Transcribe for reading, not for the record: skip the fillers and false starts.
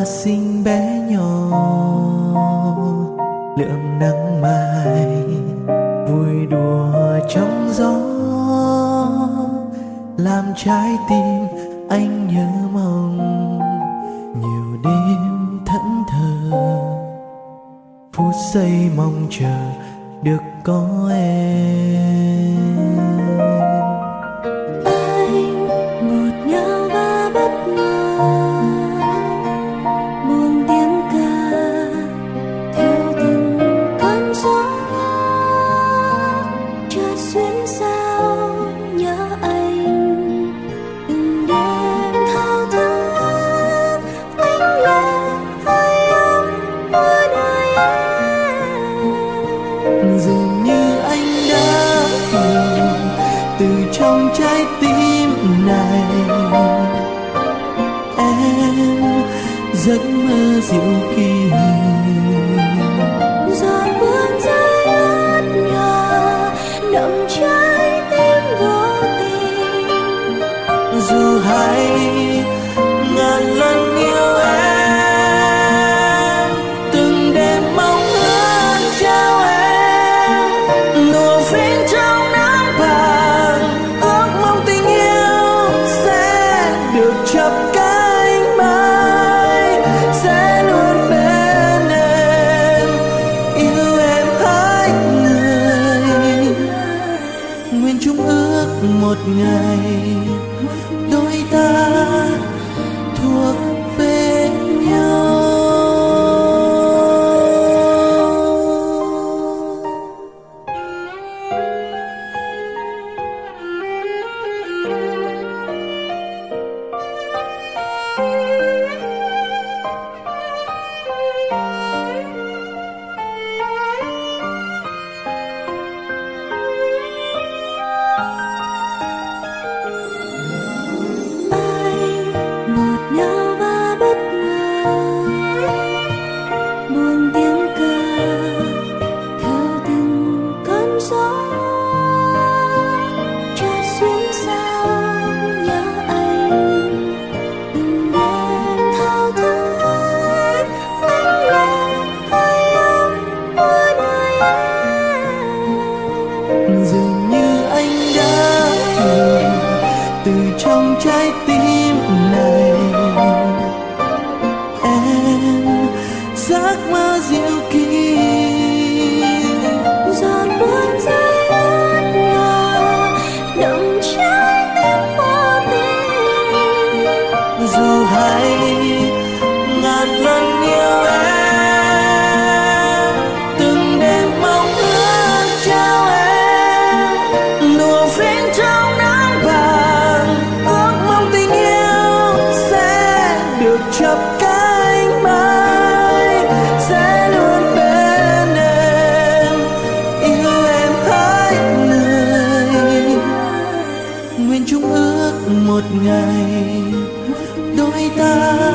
xinh bé nhỏ lượm nắng mai vui đùa trong gió, làm trái tim anh nhớ mong nhiều đêm thẫn thờ, phút giây mong chờ được có em. Anh ngọt ngào và bất ngờ buông tiếng ca theo từng cơn gió, chợt xuyên sao nhớ anh từng đêm thao thức anh là hơi ấm của đời em. Dường như anh đã hiểu từ trong trái tim này, em giấc mơ diệu kỳ, giọt buồn rơi ướt nhòa đậm trái tim vô tình. dù hay ngàn lần yêu em, từng đêm mong ước trao em nụ phiến trong nắng vàng, ước mong tình yêu sẽ được chập cánh mãi, sẽ luôn bên em, yêu em hết người, nguyện chung ước một ngày đôi ta thuộc về nhau. Anh ngọt ngào và bất ngờ buông tiếng ca theo từng cơn gió, chợt xuyên sao nhớ anh từng đêm thao thức anh là hơi ấm của đời em. Dường như anh đã hiểu từ trong trái tim này, em giấc mơ diệu kỳ, Giọt buồn rơi ướt nhòa đậm trái tim vô tình. dù hay ngàn lần yêu em, từng đêm mong ước trao em nụ phiến trong nắng vàng, ước mong tình yêu sẽ được chập cánh mãi, sẽ luôn bên em, yêu em hết người, nguyện chung ước một ngày đôi ta